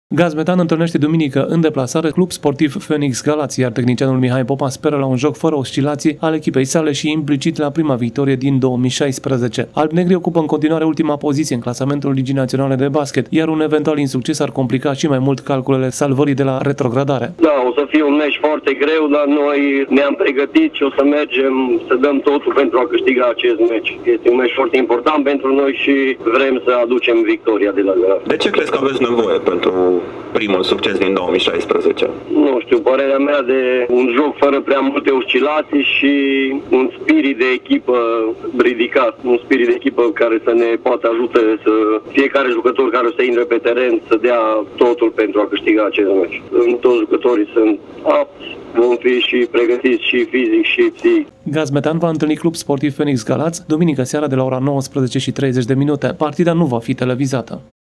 Gazmetan întâlnește duminică în deplasare Club Sportiv Phoenix Galați, iar tehnicianul Mihai Popa speră la un joc fără oscilații al echipei sale și implicit la prima victorie din 2016. Albnegri ocupă în continuare ultima poziție în clasamentul Ligii Naționale de Basket, iar un eventual insucces ar complica și mai mult calculele salvării de la retrogradare. Da, o să fie un meci foarte greu, dar noi ne-am pregătit și o să mergem să dăm totul pentru a câștiga acest meci. Este un meci foarte important pentru noi și vrem să aducem victoria de la Galați. De ce crezi că aveți nevoie pentru primul succes din 2016? Nu știu, părerea mea de un joc fără prea multe oscilații și un spirit de echipă ridicat, un spirit de echipă care să ne poată ajuta să fiecare jucător care o să intre pe teren să dea totul pentru a câștiga acest meci. Toți jucătorii sunt apți, vom fi și pregătiți și fizic și psihic. Gazmetan va întâlni Club Sportiv Phoenix Galați duminică seara de la ora 19:30. Partida nu va fi televizată.